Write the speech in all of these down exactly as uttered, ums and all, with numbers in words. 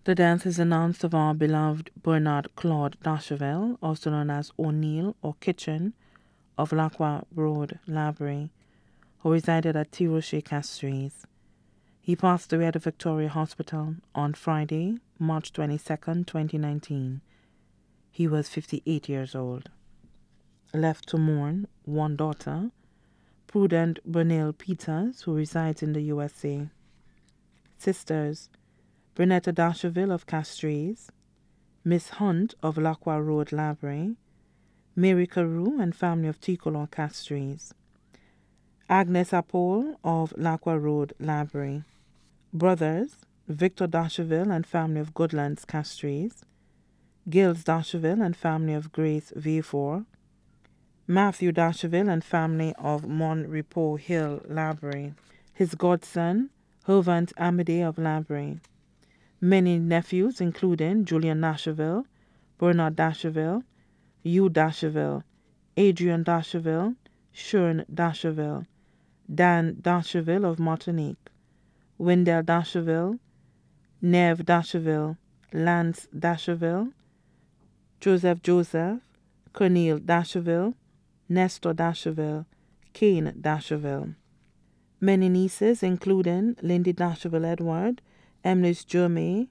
The death is announced of our beloved Bernard Claude Dasheville, also known as O'Neill or Kitchen, of Lacroix Road, Laborie, who resided at T. Rocher Castries. He passed away at the Victoria Hospital on Friday, March twenty-second, twenty nineteen. He was fifty-eight years old. Left to mourn, one daughter, Prudent Bernal Peters, who resides in the U S A. Sisters, Brunetta Dasheville of Castries, Miss Hunt of Lacroix Road, Laborie, Mary Carew and family of Ticolor Castries, Agnes Apole of Lacroix Road, Laborie. Brothers, Victor Dasheville and family of Goodlands Castries, Gilles Dasheville and family of Grace Vieux, Matthew Dasheville and family of Mon Repos Hill, Laborie. His godson, Hervant Amadei of Laborie. Many nephews, including Julian Dasheville, Bernard Dasheville, Hugh Dasheville, Adrian Dasheville, Shern Dasheville, Dan Dasheville of Martinique, Wendell Dasheville, Neve Dasheville, Lance Dasheville, Joseph Joseph, Cornel Dasheville, Nestor Dasheville, Cain Dasheville. Many nieces, including Lindy Dasheville Edward, Emilys Jerme,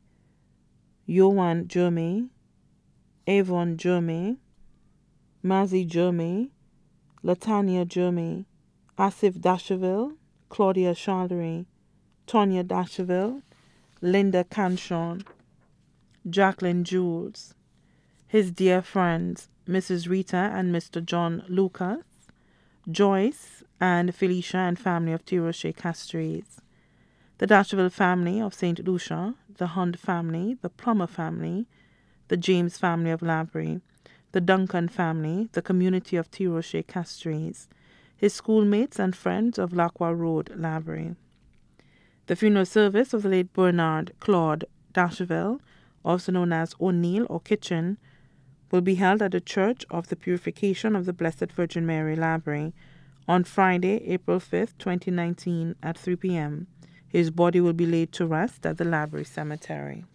Johan Jerme, Avon Jerme, Mazzy Jerme, Latanya Jerme, Asif Dasheville, Claudia Chaldery, Tonya Dasheville, Linda Canshon, Jacqueline Jules. His dear friends, Missus Rita and Mister John Lucas, Joyce and Felicia and family of T. Rocher Castries, the Dasheville family of Saint Lucia, the Hunt family, the Plummer family, the James family of Laborie, the Duncan family, the community of T. Rocher Castries, his schoolmates and friends of Lacroix Road, Laborie. The funeral service of the late Bernard Claude Dasheville, also known as O'Neill or Kitchen, will be held at the Church of the Purification of the Blessed Virgin Mary, Laborie, on Friday, April fifth, twenty nineteen at three p.m. His body will be laid to rest at the Laborie Cemetery.